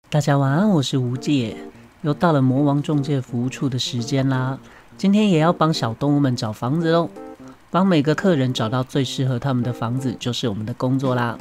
大家晚安，我是吴姐，又到了魔王中介服务处的时间啦。今天也要帮小动物们找房子喽，帮每个客人找到最适合他们的房子，就是我们的工作啦。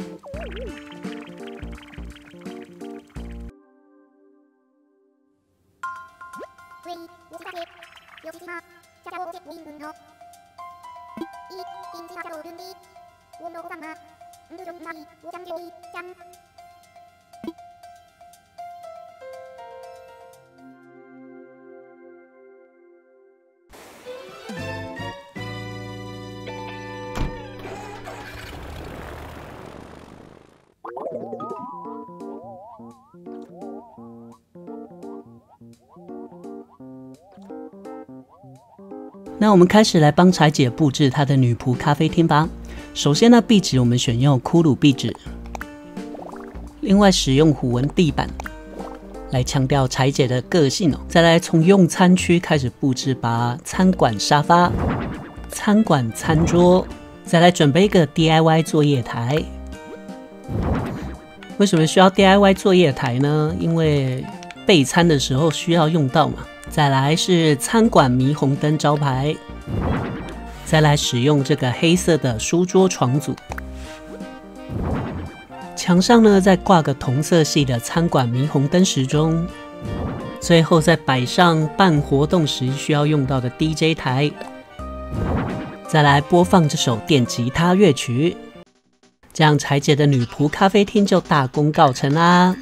那我们开始来帮柴姐布置她的女仆咖啡厅吧。首先呢，壁纸我们选用骷髅壁纸，另外使用虎纹地板来强调柴姐的个性哦。再来从用餐区开始布置吧，餐馆沙发、餐馆餐桌，再来准备一个 DIY 作业台。为什么需要 DIY 作业台呢？因为备餐的时候需要用到嘛。再来是餐馆霓虹灯招牌，再来使用这个黑色的书桌床组，墙上呢再挂个同色系的餐馆霓虹灯时钟，最后再摆上办活动时需要用到的 DJ 台，再来播放这首电吉他乐曲，这样柴姐的女仆咖啡厅就大功告成啦。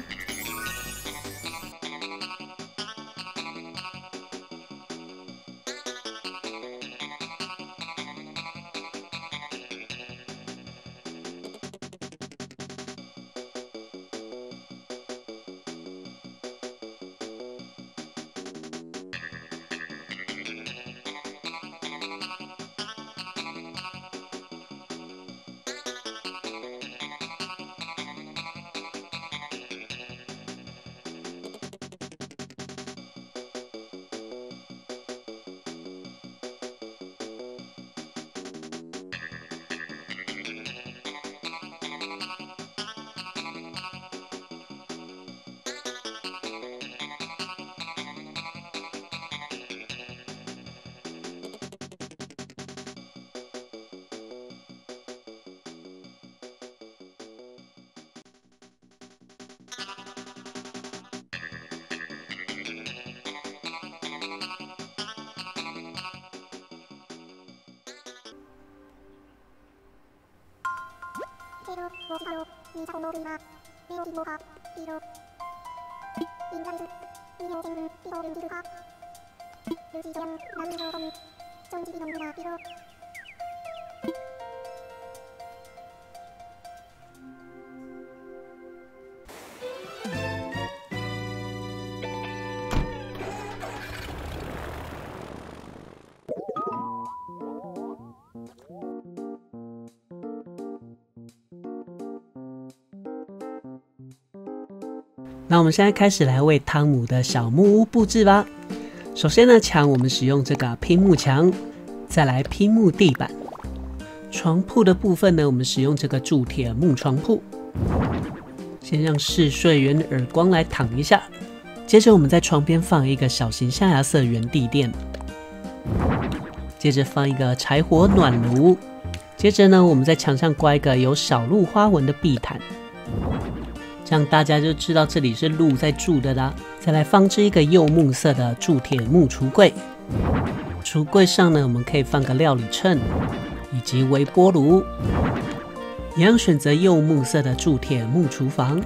那我们现在开始来为汤姆的小木屋布置吧。首先呢，墙我们使用这个拼木墙，再来拼木地板。床铺的部分呢，我们使用这个铸铁木床铺。先让试睡员耳光来躺一下，接着我们在床边放一个小型象牙色圆地垫，接着放一个柴火暖炉，接着呢，我们在墙上挂一个有小鹿花纹的地毯。这样大家就知道这里是鹿在住的啦。再来放置一个柚木色的铸铁木橱柜，橱柜上呢，我们可以放个料理秤以及微波炉。一样选择柚木色的铸铁木厨房，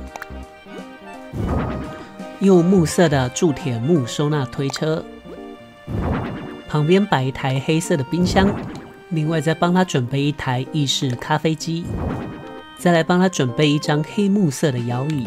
柚木色的铸铁木收纳推车，旁边摆一台黑色的冰箱，另外再帮他准备一台意式咖啡机。再来帮他准备一张黑木色的摇椅，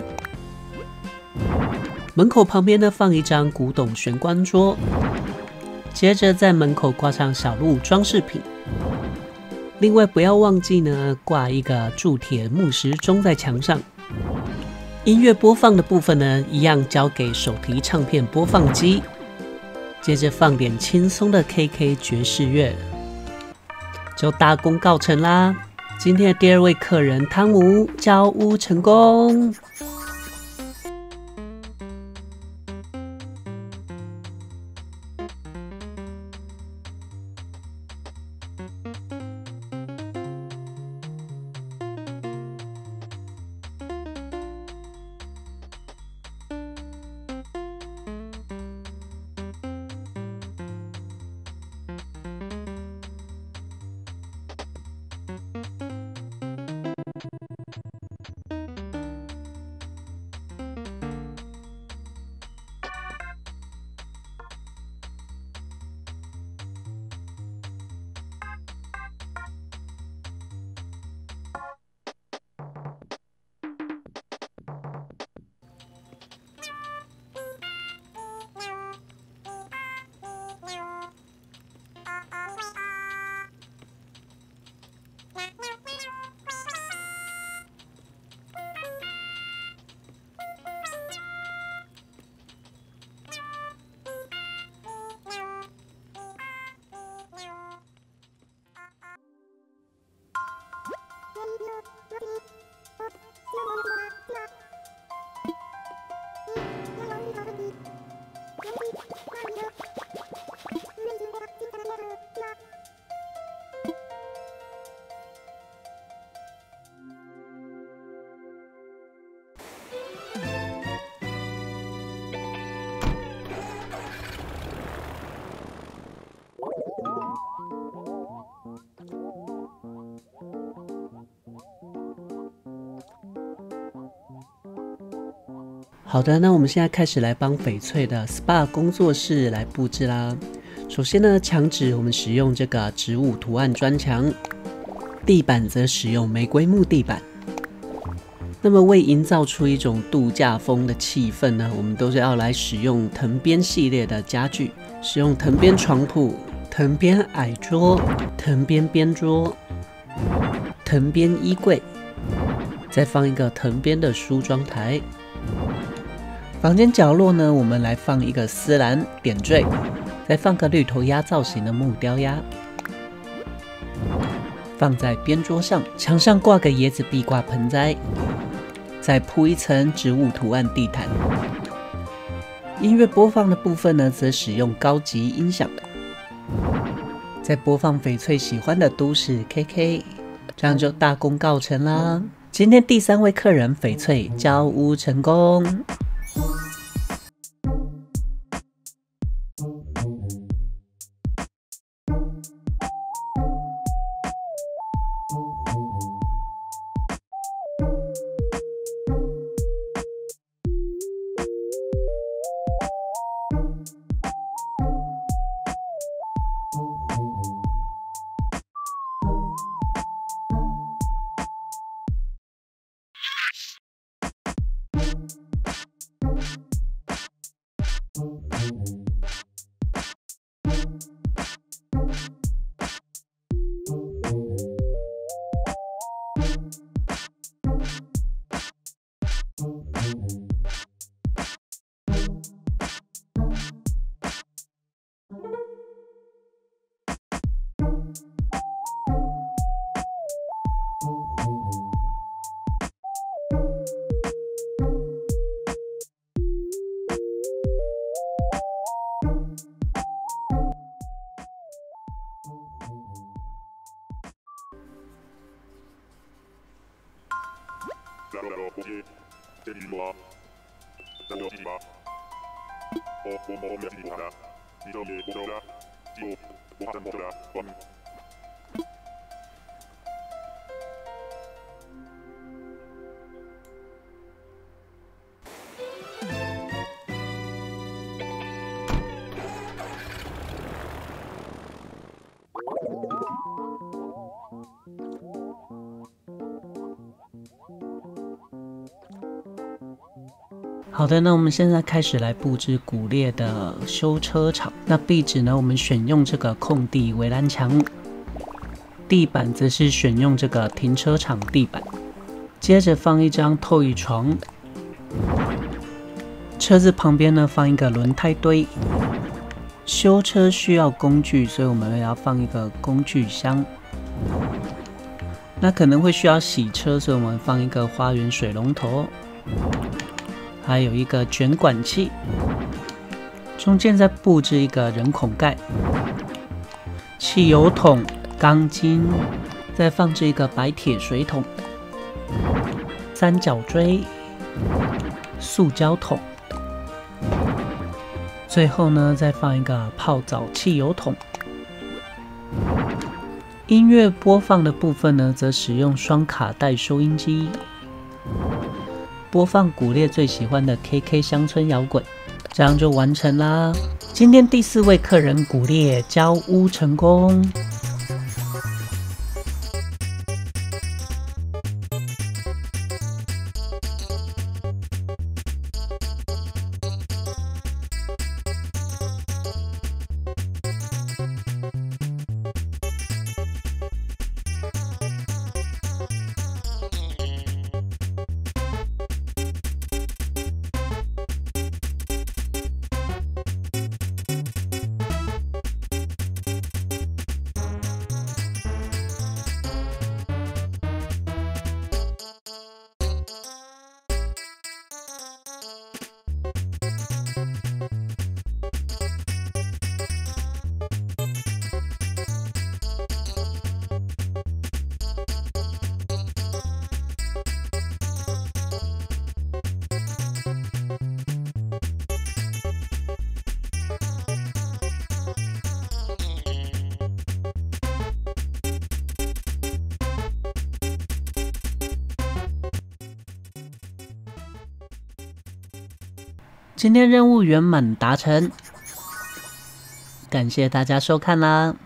门口旁边呢放一张古董玄关桌，接着在门口挂上小鹿装饰品。另外不要忘记呢挂一个铸铁木时钟在墙上。音乐播放的部分呢，一样交给手提唱片播放机，接着放点轻松的 KK 爵士乐，就大功告成啦。今天的第二位客人汤姆交屋成功。 好的，那我们现在开始来帮翡翠的 SPA 工作室来布置啦。首先呢，墙纸我们使用这个植物图案砖墙，地板则使用玫瑰木地板。那么为营造出一种度假风的气氛呢，我们都是要来使用藤编系列的家具，使用藤编床铺、藤编矮桌、藤编边桌、藤编衣柜，再放一个藤编的梳妆台。房间角落呢，我们来放一个丝兰点缀，再放个绿头鸭造型的木雕鸭，放在边桌上。墙上挂个椰子壁挂盆栽，再铺一层植物图案地毯。音乐播放的部分呢，则使用高级音响，再播放翡翠喜欢的都市 KK， 这样就大功告成啦。今天第3位客人翡翠交屋成功。好的，那我们现在开始来布置古烈的修车厂。那壁纸呢，我们选用这个空地围栏墙，地板则是选用这个停车场地板。接着放一张透椅床，车子旁边呢放一个轮胎堆。修车需要工具，所以我们要放一个工具箱。那可能会需要洗车，所以我们放一个花园水龙头。还有一个卷管器，中间再布置一个人孔盖、汽油桶、钢筋，再放置一个白铁水桶、三角锥、塑胶桶，最后呢再放一个泡澡汽油桶。音乐播放的部分呢，则使用双卡带收音机。播放古烈最喜欢的 KK 乡村摇滚，这样就完成啦。今天第4位客人古烈交屋成功。 今天任务圆满达成，感谢大家收看啦。